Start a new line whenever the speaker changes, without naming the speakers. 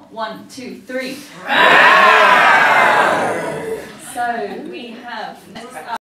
1, 2, 3. So we have next up.